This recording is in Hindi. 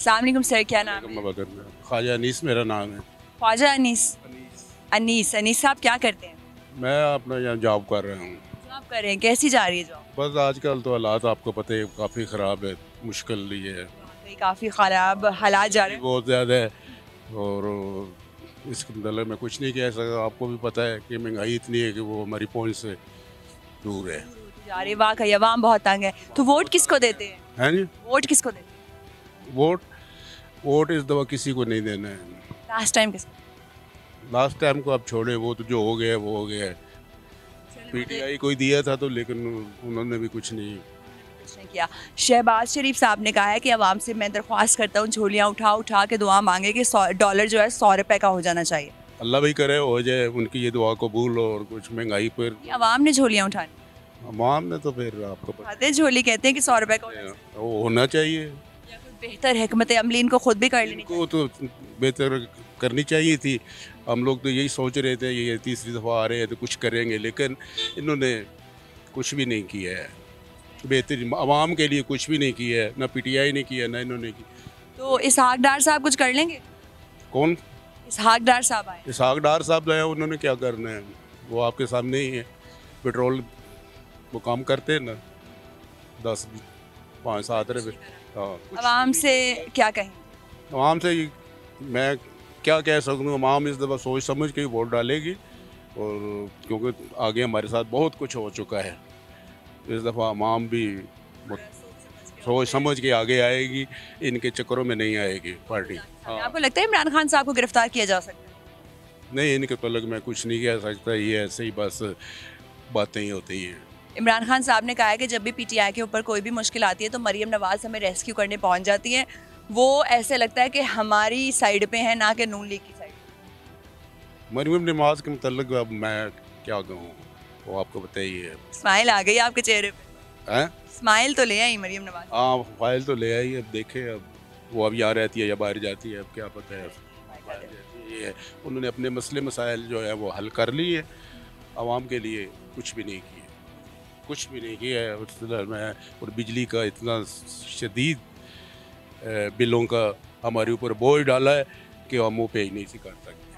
अस्सलाम वालेकुम सर, क्या नाम है? ख्वाजा अनीस मेरा नाम है। ख्वाजा अनीस। अनीस अनीस साहब क्या करते हैं? मैं अपना यहाँ जॉब कर रहा हूँ। जॉब कर रहे हैं, कैसी जा रही है जॉब? बस आजकल तो हालात आपको पता है काफ़ी ख़राब है, मुश्किल ये है, वाकई काफ़ी ख़राब हालात जा रहे हैं। बहुत ज़्यादा है। और इस मतलब में कुछ नहीं कह सकता, आपको भी पता है कि महंगाई इतनी है कि वो हमारी पहुँच से दूर है। जा रही है, वाकई अवाम बहुत तंग है। तो वोट किसको देते हैं? हैं जी? वोट किसको देते हैं? वोट वोट इस दफ़ा किसी को नहीं देना है। लास्ट टाइम किसको? लास्ट टाइम को आप छोड़े, वो तो जो हो गया वो हो गया है। पीटीआई कोई दिया था तो, लेकिन उन्होंने भी कुछ नहीं। कुछ नहीं किया। शहबाज शरीफ साहब ने कहा है कि अवाम से मैं दरख्वास्त करता हूँ झोलियाँ उठा उठा के दुआ मांगे कि $100 जो है 100 रुपये का हो जाना चाहिए। अल्लाह भी करे हो जाए, उनकी ये दुआ कबूल हो। और कुछ महंगाई पर ये अवाम ने झोलियाँ उठानी, अवाम ने तो फिर आपको पता उठाते हैं झोली, कहते हैं कि 100 रुपये का होना है, चाहिए। वो होना चाहिए। या कोई बेहतर हिकमत अमली इनको खुद भी कर लेनी इनको तो बेहतर करनी चाहिए थी। हम लोग तो यही सोच रहे थे ये तीसरी दफ़ा आ रहे हैं तो कुछ करेंगे, लेकिन इन्होंने कुछ भी नहीं किया है बेहतर आवाम के लिए, कुछ भी नहीं किया है। ना पीटीआई ने किया, ना इन्होंने की। तो इसहाक डार साहब कुछ कर लेंगे? कौन? इसहाक डार साहब आए। इसहाक डार साहब जो है उन्होंने क्या करना है, वो आपके सामने ही है। पेट्रोल वो काम करते हैं ना, 10 5 7 रुपये। हाँ, कुछ अवाम से क्या कहें? आवाम से मैं क्या कह सकूँ, आवाम इस दफ़ा सोच समझ के ही वोट डालेगी। और क्योंकि आगे हमारे साथ बहुत कुछ हो चुका है, इस दफ़ा आवाम भी सोच समझ के आगे आएगी, इनके चक्करों में नहीं आएगी पार्टी। हाँ, आपको लगता है इमरान खान साहब को गिरफ्तार किया जा सकता है? नहीं, इनके तलक मैं कुछ नहीं कह सकता, ये ऐसे ही बस बातें ही होती हैं। इमरान खान साहब ने कहा है कि जब भी पीटीआई के ऊपर कोई भी मुश्किल आती है तो मरीम नवाज हमें रेस्क्यू करने पहुंच जाती हैं। वो ऐसे लगता है कि हमारी साइड पे है, ना कि नून लीग की साइड। मरीम नवाज के मतलब अब मैं क्या कहूँ, वो आपको बताइए। स्माइल आ गई आपके चेहरे पे। हैं? स्माइल तो ले आई मरीम नवाज। हाँ, फाइल तो ले आई, अब देखे अब वो अब यहाँ रहती है या बाहर जाती है, अब क्या पता है। बाहर जाती है, ये है। उन्होंने अपने मसले मसाइल जो है वो हल कर लिए, आवाम के लिए कुछ भी नहीं किए, कुछ भी नहीं किया है उस में। और बिजली का इतना शदीद बिलों का हमारे ऊपर बोझ डाला है कि हम मुँह पे ही नहीं कर सकते।